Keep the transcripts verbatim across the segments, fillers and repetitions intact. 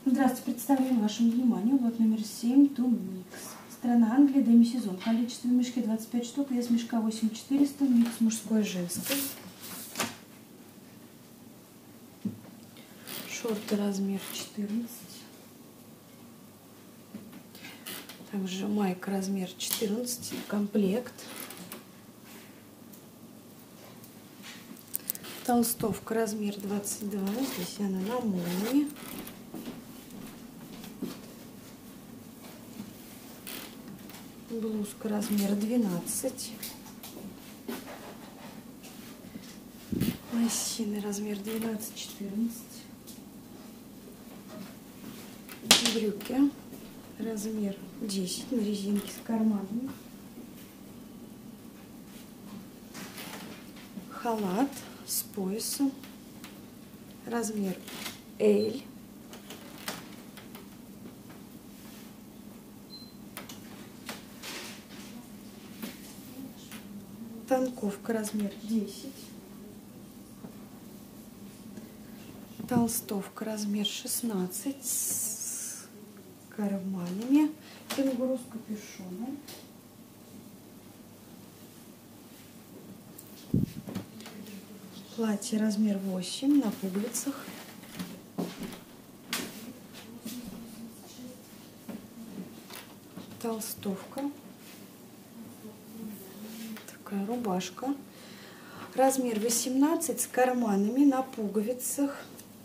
Здравствуйте, представляем вашему вниманию лот номер семь Тумикс. Страна Англия, демисезон. Количество в мешке двадцать пять штук, вес мешка восемь тысяч четыреста, микс мужской и женский. Шорты размер четырнадцать. Также майка размер четырнадцать, комплект. Толстовка размер двадцать два, здесь она на молнии. Блузка размер двенадцать. Лосины размер двенадцать-четырнадцать. Брюки размер десять на резинке с карманами. Халат с поясом размер эль. Танковка размер десять. Толстовка размер шестнадцать с карманами. Кенгуру с капюшоном. Платье размер восемь на пуговицах. Толстовка. Такая рубашка. Размер восемнадцать с карманами на пуговицах.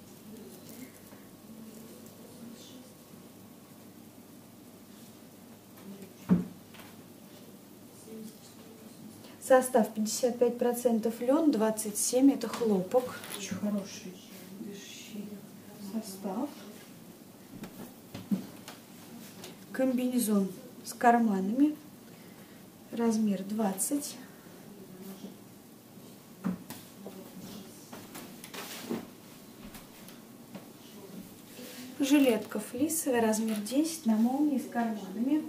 Состав пятьдесят пять процентов лен, двадцать семь процентов это хлопок. Очень хороший состав. Комбинезон с карманами. Размер двадцать. Жилетка флисовая, размер десять, на молнии с карманами.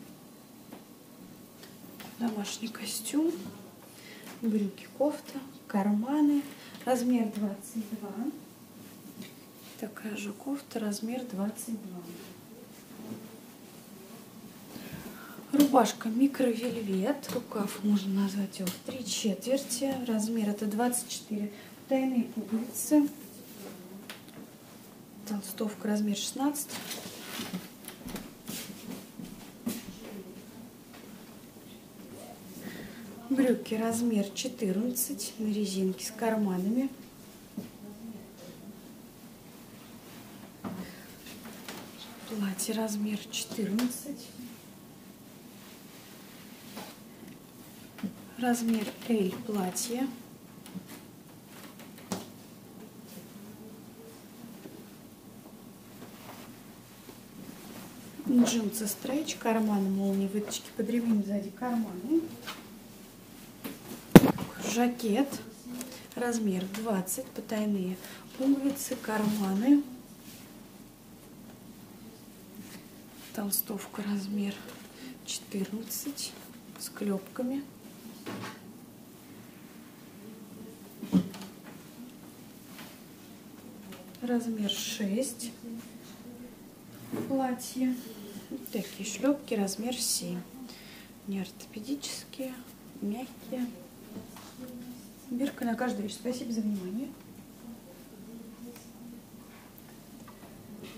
Домашний костюм, брюки, кофта, карманы, размер двадцать два. Такая же кофта, размер двадцать два. Рубашка микровельвет, рукав можно назвать его в три четверти, размер это двадцать четыре. Потайные пуговицы. Толстовка размер шестнадцать. Брюки размер четырнадцать на резинке с карманами. Платье размер четырнадцать. Размер эль платье. Джинсы стрейч, карманы, молнии, выточки под ремень, сзади карманы. Жакет, размер двадцать, потайные пуговицы, карманы. Толстовка размер четырнадцать с клепками. Размер шесть. Платье. Вот такие шлепки, размер семь. Не ортопедические, мягкие. Бирка на каждую вещь. Спасибо за внимание.